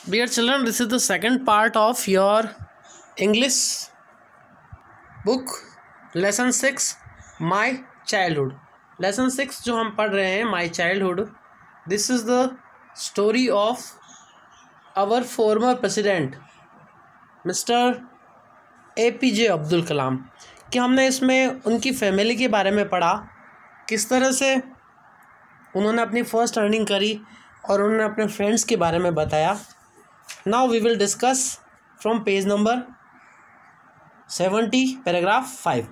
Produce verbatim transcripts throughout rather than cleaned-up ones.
Dear children, this is the second part of your English book lesson six My Childhood. Lesson six जो हम पढ़ रहे हैं My Childhood. This is the story of our former president mister A P J Abdul Kalam. कि हमने इसमें उनकी family के बारे में पढ़ा, किस तरह से उन्होंने अपनी फर्स्ट अर्निंग करी और उन्होंने अपने फ्रेंड्स के बारे में बताया. Now we will discuss from page number seventy paragraph five.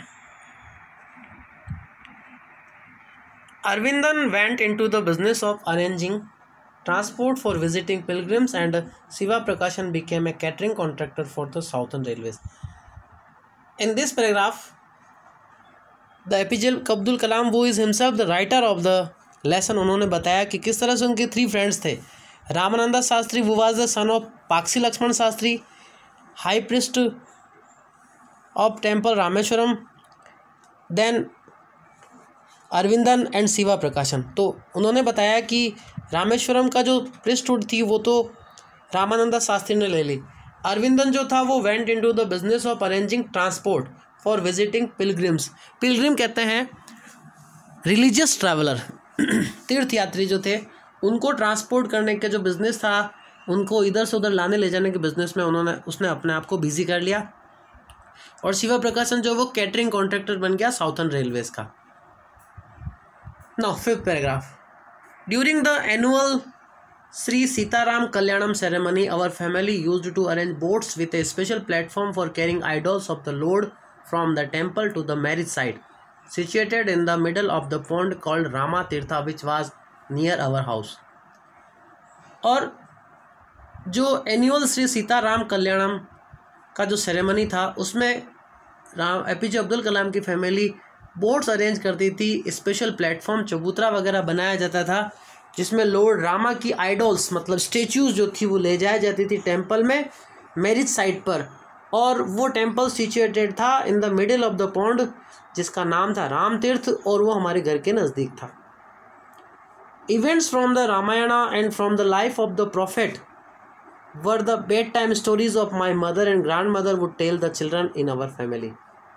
Arvindan went into the business of arranging transport for visiting pilgrims, and Siva Prakashan became a catering contractor for the Southern Railways. In this paragraph, the A P J Abdul Kalam, who is himself the writer of the lesson, उन्होंने बताया कि किस तरह से उनके three friends थे. Ramananda Shastri, who was the son of Pakshi Lakshmana Shastri, high priest of temple Rameswaram, then Aravindan and Sivaprakasan. तो उन्होंने बताया कि रामेश्वरम का जो प्रिस्टहुड थी वो तो रामानंदा शास्त्री ने ले ली. अरविंदन जो था वो went into the business of arranging transport for visiting pilgrims. Pilgrim कहते हैं रिलीजियस ट्रैवलर, तीर्थ यात्री जो थे, उनको ट्रांसपोर्ट करने का जो बिज़नेस था, उनको इधर से उधर लाने ले जाने के बिज़नेस में उन्होंने उसने अपने आप को बिजी कर लिया. और शिवा प्रकाशन जो वो कैटरिंग कॉन्ट्रैक्टर बन गया साउथर्न रेलवेज का. Now fifth paragraph. During the annual Shri Sitarama Kalyanam ceremony, our family used to arrange boats with a special platform for carrying idols of the lord from the temple to the marriage site, situated in the middle of the pond called Rama Tirtha, which was near our house. और जो annual Shri Sitarama कल्याणम का जो ceremony था उसमें Ram A P J Abdul Kalam की family boats arrange करती थी. Special platform चबूतरा वगैरह बनाया जाता था जिसमें लॉर्ड रामा की आइडल्स मतलब स्टेच्यूज जो थी वो ले जाई जाती थी टेम्पल में मैरिज साइट पर. और वो टेम्पल सिचुएटेड था in the middle of the pond जिसका नाम था राम तीर्थ, और वो हमारे घर के नज़दीक था. Events from the Ramayana and from the life of the prophet were the bedtime stories of my mother and grandmother would tell the children in our family.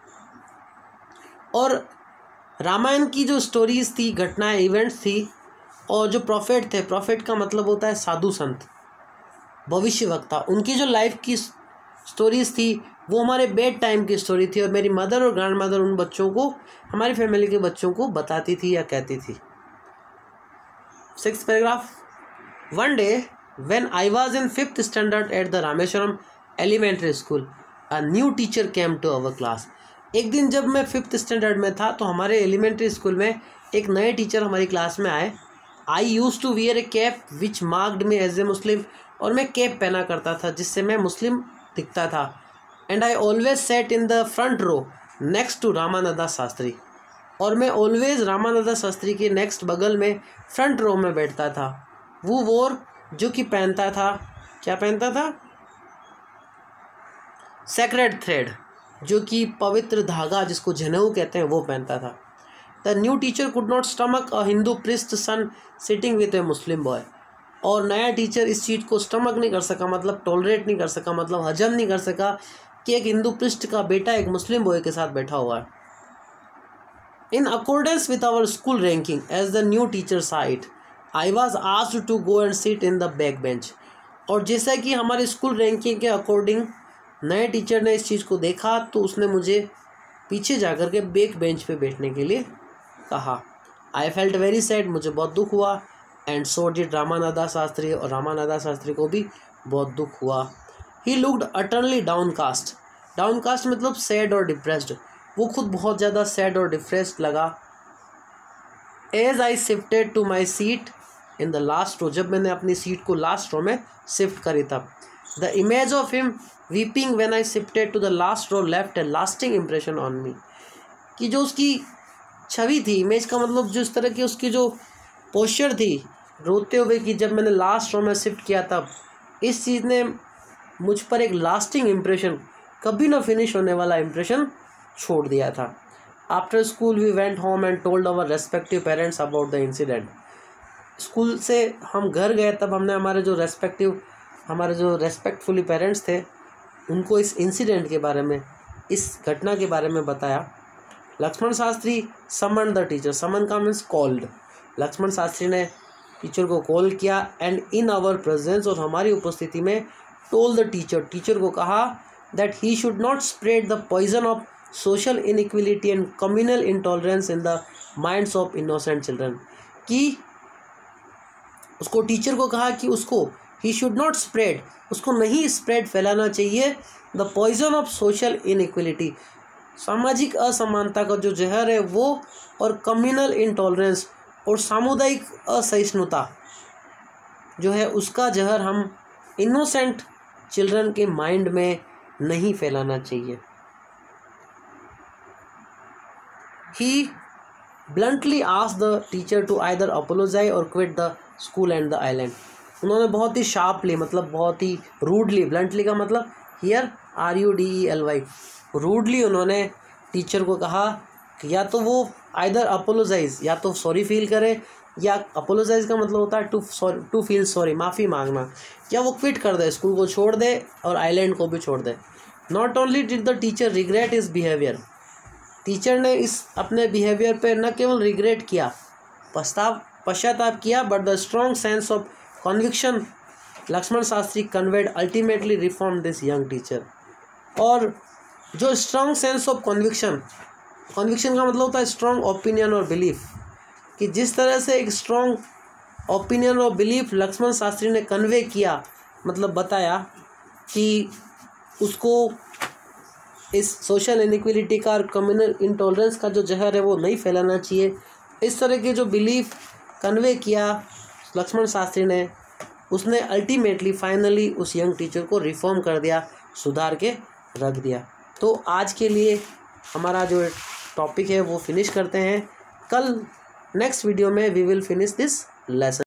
और रामायण की जो स्टोरीज थी, घटनाएं, इवेंट्स थी, और जो प्रॉफिट थे, profit का मतलब होता है साधु संत, भविष्यवक्ता, उनकी जो लाइफ की स्टोरीज थी वो हमारे बेड टाइम की स्टोरी थी. और मेरी मदर और ग्रैंड मदर उन बच्चों को, हमारी फैमिली के बच्चों को बताती थी या कहती थी. Sixth paragraph. One day when I was in fifth standard at the Rameswaram elementary school, a new teacher came to our class. एक दिन जब मैं फिफ्थ स्टैंडर्ड में था तो हमारे एलिमेंट्री स्कूल में एक नए टीचर हमारी क्लास में आए. I used to wear a cap which marked me as a Muslim. और मैं कैप पहना करता था जिससे मैं मुस्लिम दिखता था. And I always sat in the front row next to Ramananda Shastri. और मैं ऑलवेज रामानंदा शास्त्री के नेक्स्ट बगल में फ्रंट रो में बैठता था. वो वोर जो कि पहनता था, क्या पहनता था? सेक्रेड थ्रेड, जो कि पवित्र धागा जिसको जनेऊ कहते हैं, वो पहनता था. The new teacher could not stomach a Hindu priest son sitting with a Muslim boy. और नया टीचर इस चीज़ को स्टमक नहीं कर सका, मतलब टॉलरेट नहीं कर सका, मतलब हजम नहीं कर सका कि एक हिंदू पृष्ठ का बेटा एक मुस्लिम बॉय के साथ बैठा हुआ है. In accordance with our school ranking as the new teacher sight, I was asked to go and sit in the back bench. और जैसा कि हमारे स्कूल रैंकिंग के अकॉर्डिंग नए टीचर ने इस चीज़ को देखा तो उसने मुझे पीछे जाकर के बैक बेंच पे बैठने के लिए कहा. आई फेल्ट वेरी सैड, मुझे बहुत दुख हुआ. And so did Ramananda Shastri, और रामानंदा शास्त्री को भी बहुत दुख हुआ. He looked utterly downcast. Downcast मतलब सैड और डिप्रेस्ड. वो खुद बहुत ज़्यादा सैड और डिप्रेस्ड लगा. As I shifted to my seat in the last row, जब मैंने अपनी सीट को लास्ट रो में शिफ्ट करी तब. The image of him weeping when I shifted to the last row left a lasting impression on me. कि जो उसकी छवि थी, इमेज का मतलब जो इस तरह की उसकी जो पोस्चर थी रोते हुए कि जब मैंने लास्ट रो में शिफ्ट किया तब, इस चीज़ ने मुझ पर एक लास्टिंग इम्प्रेशन, कभी ना फिनिश होने वाला इम्प्रेशन छोड़ दिया था. After school we went home and told our respective parents about the incident. School से हम घर गए तब हमने हमारे जो रेस्पेक्टिव हमारे जो रेस्पेक्टफुली पेरेंट्स थे उनको इस इंसिडेंट के बारे में, इस घटना के बारे में बताया। Lakshmana Shastri summon the teacher, summon का मीन्स कॉल्ड। लक्ष्मण शास्त्री ने टीचर को कॉल किया एंड इन आवर प्रेजेंस, और हमारी उपस्थिति में, टोल द टीचर, टीचर को कहा that he should not spread the poison of social inequality and communal intolerance in the minds of innocent children, कि उसको, टीचर को कहा कि उसको ही शुड नॉट स्प्रेड, उसको नहीं स्प्रेड फैलाना चाहिए, the poison of social inequality, सामाजिक असमानता का जो जहर है वो, और कम्युनल इंटॉलरेंस, और सामुदायिक असहिष्णुता जो है उसका जहर हम इनोसेंट चिल्ड्रन के माइंड में नहीं फैलाना चाहिए। He bluntly asked the teacher to either apologise or quit the school and the island. उन्होंने बहुत ही शार्पली, मतलब बहुत ही रूडली, ब्लंटली का मतलब here R U D E L Y, rudely उन्होंने टीचर को कहा कि या तो वो आइदर अपोलोजाइज, या तो सॉरी फील करे, या अपोलोजाइज का मतलब होता है to sorry, to feel sorry, माफ़ी मांगना, या वो क्विट कर दे, स्कूल को छोड़ दे और आइलैंड को भी छोड़ दे। Not only did the teacher regret his behaviour, teacher ने इस अपने बिहेवियर पे न केवल रिग्रेट किया, पछताव पश्चाताप किया, but the strong sense of conviction Lakshmana Shastri conveyed ultimately reform this young teacher. और जो strong sense of conviction, conviction का मतलब होता है स्ट्रॉन्ग ओपिनियन और बिलीफ, कि जिस तरह से एक स्ट्रॉन्ग ओपिनियन और बिलीफ लक्ष्मण शास्त्री ने कन्वे किया, मतलब बताया कि उसको इस सोशल इनइक्वलिटी का और कम्युनल इंटॉलरेंस का जो जहर है वो नहीं फैलाना चाहिए, इस तरह के जो बिलीफ कन्वे किया लक्ष्मण शास्त्री ने, उसने अल्टीमेटली फाइनली उस यंग टीचर को रिफॉर्म कर दिया, सुधार के रख दिया। तो आज के लिए हमारा जो टॉपिक है वो फिनिश करते हैं। कल नेक्स्ट वीडियो में we will finish this lesson.